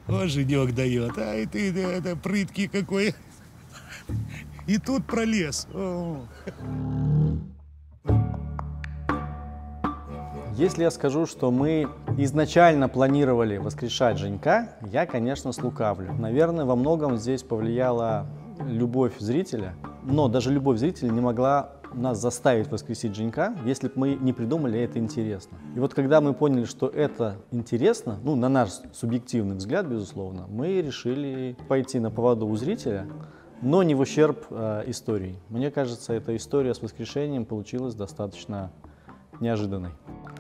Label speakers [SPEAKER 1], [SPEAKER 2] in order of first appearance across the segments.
[SPEAKER 1] О, женек дает. Ай ты, это прыткий какой. И тут пролез. О.
[SPEAKER 2] Если я скажу, что мы изначально планировали воскрешать Женька, я, конечно, слукавлю. Наверное, во многом здесь повлияла любовь зрителя, но даже любовь зрителя не могла нас заставить воскресить Женька, если бы мы не придумали это интересно. И вот когда мы поняли, что это интересно, ну, на наш субъективный взгляд, безусловно, мы решили пойти на поводу у зрителя, но не в ущерб истории. Мне кажется, эта история с воскрешением получилась достаточно неожиданной.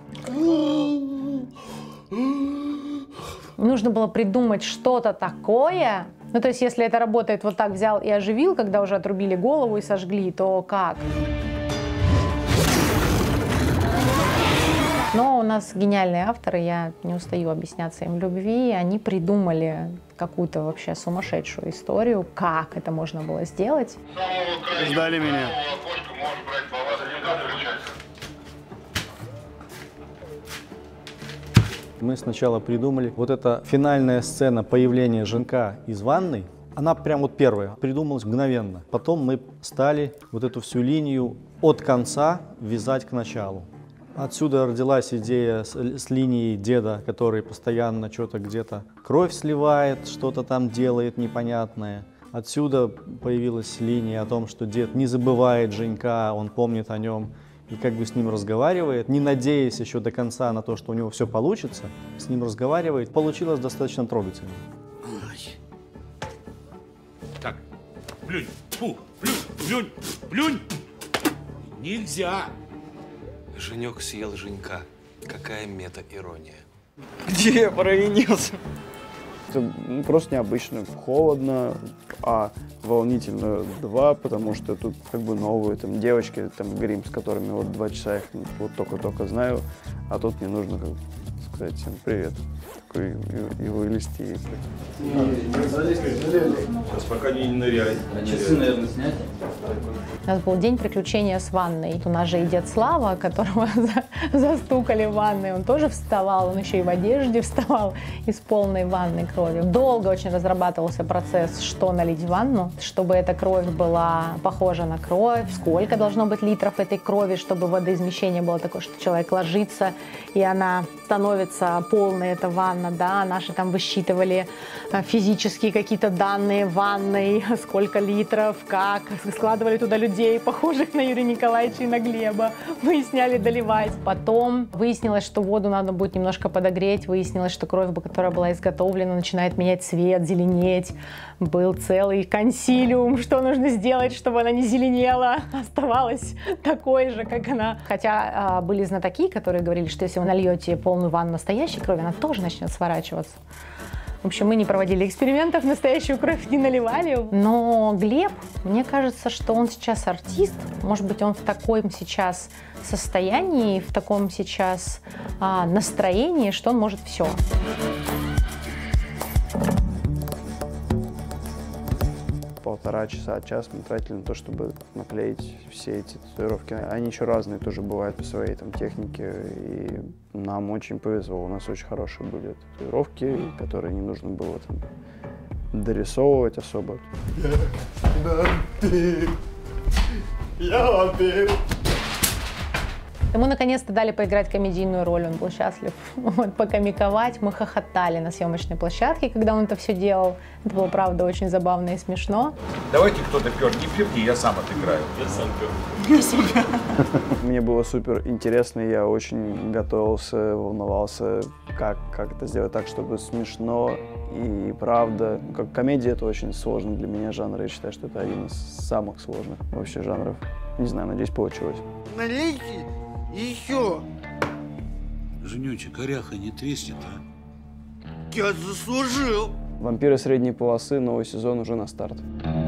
[SPEAKER 3] Нужно было придумать что-то такое. Ну, то есть, если это работает вот так, взял и оживил, когда уже отрубили голову и сожгли, то как? Но у нас гениальные авторы, я не устаю объясняться им в любви, они придумали какую-то вообще сумасшедшую историю, как это можно было сделать.
[SPEAKER 4] Ждали меня.
[SPEAKER 2] Мы сначала придумали вот эта финальная сцена появления Женька из ванной. Она прям вот первая, придумалась мгновенно. Потом мы стали вот эту всю линию от конца вязать к началу. Отсюда родилась идея с линией деда, который постоянно что-то где-то кровь сливает, что-то там делает непонятное. Отсюда появилась линия о том, что дед не забывает Женька, он помнит о нем и как бы с ним разговаривает, не надеясь еще до конца на то, что у него все получится, с ним разговаривает. Получилось достаточно трогательно.
[SPEAKER 1] Так, плюнь, фу, плюнь, плюнь. Нельзя.
[SPEAKER 5] Женек съел Женька. Какая мета-ирония.
[SPEAKER 4] Где я провинился? Это просто необычно. Холодно, а волнительно 2, потому что тут как бы новые там девочки, там грим, с которыми вот 2 часа их вот только знаю, а тут мне нужно, как сказать, всем привет. Такой и вылезти. И
[SPEAKER 6] не залезь, сейчас пока не ныряй.
[SPEAKER 7] А часы, наверное, снять?
[SPEAKER 3] У нас был день приключения с ванной. У нас же и дед Слава, которого застукали в ванной, он тоже вставал, он еще и в одежде вставал из полной ванной крови. Долго очень разрабатывался процесс, что налить в ванну, чтобы эта кровь была похожа на кровь, сколько должно быть литров этой крови, чтобы водоизмещение было такое, что человек ложится, и она становится полной, эта ванна, да, наши там высчитывали физические какие-то данные ванной, сколько литров, как, складывали туда людей, похожих на Юрия Николаевича и на Глеба, выясняли доливать. Потом выяснилось, что воду надо будет немножко подогреть, выяснилось, что кровь, которая была изготовлена, начинает менять цвет, зеленеть. Был целый консилиум, что нужно сделать, чтобы она не зеленела, оставалась такой же, как она. Хотя были знатоки, которые говорили, что если вы нальете полную ванну настоящей крови, она тоже начнет сворачиваться. В общем, мы не проводили экспериментов, настоящую кровь не наливали. Но Глеб, мне кажется, что он сейчас артист. Может быть, он в таком сейчас состоянии, в таком сейчас настроении, что он может все.
[SPEAKER 4] Полтора часа, час мы тратили на то, чтобы наклеить все эти татуировки. Они еще разные тоже бывают по своей там технике, и нам очень повезло. У нас очень хорошие были татуировки, которые не нужно было там дорисовывать особо. Я вампир.
[SPEAKER 3] Ему наконец-то дали поиграть комедийную роль, он был счастлив вот, покомиковать. Мы хохотали на съемочной площадке, когда он это все делал. Это было, правда, очень забавно и смешно.
[SPEAKER 6] Давайте кто-то пер, не перни, я сам отыграю.
[SPEAKER 5] Я сам пер.
[SPEAKER 4] Мне было супер интересно, я очень готовился, волновался, как это сделать так, чтобы смешно и правда. Как комедия — это очень сложно для меня жанр, я считаю, что это один из самых сложных вообще жанров. Не знаю, надеюсь, получилось.
[SPEAKER 1] Налейте еще. Женючек, оряха не треснет, а? Я заслужил.
[SPEAKER 4] «Вампиры средней полосы», новый сезон уже на старт.